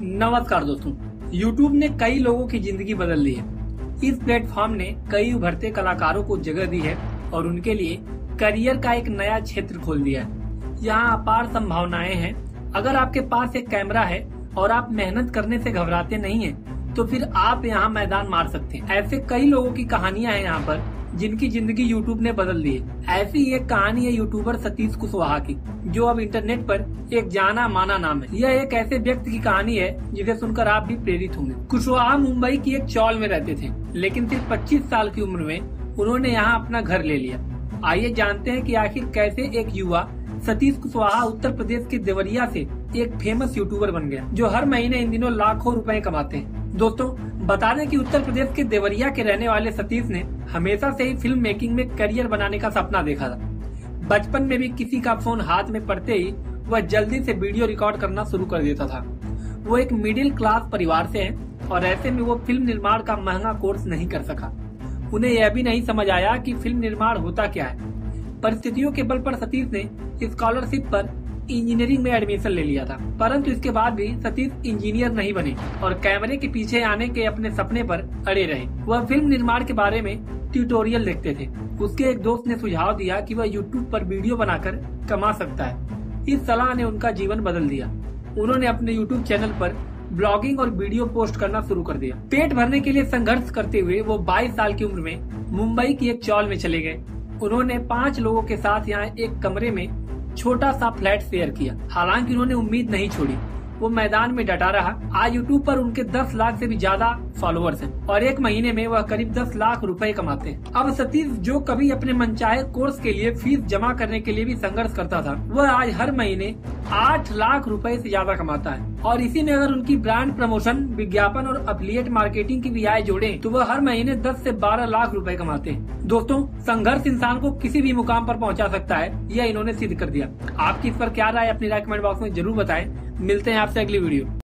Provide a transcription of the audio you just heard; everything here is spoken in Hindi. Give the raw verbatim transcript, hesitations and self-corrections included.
नमस्कार दोस्तों, YouTube ने कई लोगों की जिंदगी बदल दी है। इस प्लेटफॉर्म ने कई उभरते कलाकारों को जगह दी है और उनके लिए करियर का एक नया क्षेत्र खोल दिया है। यहाँ अपार संभावनाएं हैं। अगर आपके पास एक कैमरा है और आप मेहनत करने से घबराते नहीं हैं, तो फिर आप यहाँ मैदान मार सकते हैं। ऐसे कई लोगों की कहानियां हैं यहाँ पर जिनकी जिंदगी यूट्यूब ने बदल दी है। ऐसी एक कहानी है यूट्यूबर सतीश कुशवाहा की, जो अब इंटरनेट पर एक जाना माना नाम है। यह एक ऐसे व्यक्ति की कहानी है जिसे सुनकर आप भी प्रेरित होंगे। कुशवाहा मुंबई की एक चौल में रहते थे, लेकिन सिर्फ पच्चीस साल की उम्र में उन्होंने यहाँ अपना घर ले लिया। आइए जानते हैं कि आखिर कैसे एक युवा सतीश कुशवाहा उत्तर प्रदेश के देवरिया से एक फेमस यूट्यूबर बन गया, जो हर महीने इन दिनों लाखों रुपए कमाते हैं। दोस्तों, बता दें कि उत्तर प्रदेश के देवरिया के रहने वाले सतीश ने हमेशा से ही फिल्म मेकिंग में करियर बनाने का सपना देखा था। बचपन में भी किसी का फोन हाथ में पड़ते ही वह जल्दी से वीडियो रिकॉर्ड करना शुरू कर देता था। वो एक मिडिल क्लास परिवार से है और ऐसे में वो फिल्म निर्माण का महंगा कोर्स नहीं कर सका। उन्हें यह भी नहीं समझ आया कि फिल्म निर्माण होता क्या है। परिस्थितियों के बल पर सतीश ने स्कॉलरशिप पर इंजीनियरिंग में एडमिशन ले लिया था, परंतु इसके बाद भी सतीश इंजीनियर नहीं बने और कैमरे के पीछे आने के अपने सपने पर अड़े रहे। वह फिल्म निर्माण के बारे में ट्यूटोरियल देखते थे। उसके एक दोस्त ने सुझाव दिया कि वह यूट्यूब पर वीडियो बनाकर कमा सकता है। इस सलाह ने उनका जीवन बदल दिया। उन्होंने अपने यूट्यूब चैनल पर ब्लॉगिंग और वीडियो पोस्ट करना शुरू कर दिया। पेट भरने के लिए संघर्ष करते हुए वो बाईस साल की उम्र में मुंबई की एक चौल में चले गए। उन्होंने पांच लोगों के साथ यहाँ एक कमरे में छोटा सा फ्लैट शेयर किया। हालांकि उन्होंने उम्मीद नहीं छोड़ी, वो मैदान में डटा रहा। आज यूट्यूब पर उनके दस लाख से भी ज्यादा फॉलोअर्स हैं और एक महीने में वह करीब दस लाख रुपए कमाते हैं। अब सतीश, जो कभी अपने मनचाहे कोर्स के लिए फीस जमा करने के लिए भी संघर्ष करता था, वह आज हर महीने आठ लाख रुपए से ज्यादा कमाता है। और इसी में अगर उनकी ब्रांड प्रमोशन, विज्ञापन और एफिलिएट मार्केटिंग की भी आय जोड़े तो वह हर महीने दस से बारह लाख रुपए कमाते हैं। दोस्तों, संघर्ष इंसान को किसी भी मुकाम पर पहुंचा सकता है, यह इन्होंने सिद्ध कर दिया। आपकी इस पर क्या राय, अपनी राय कमेंट बॉक्स में जरूर बताएं। मिलते हैं आपसे अगली वीडियो।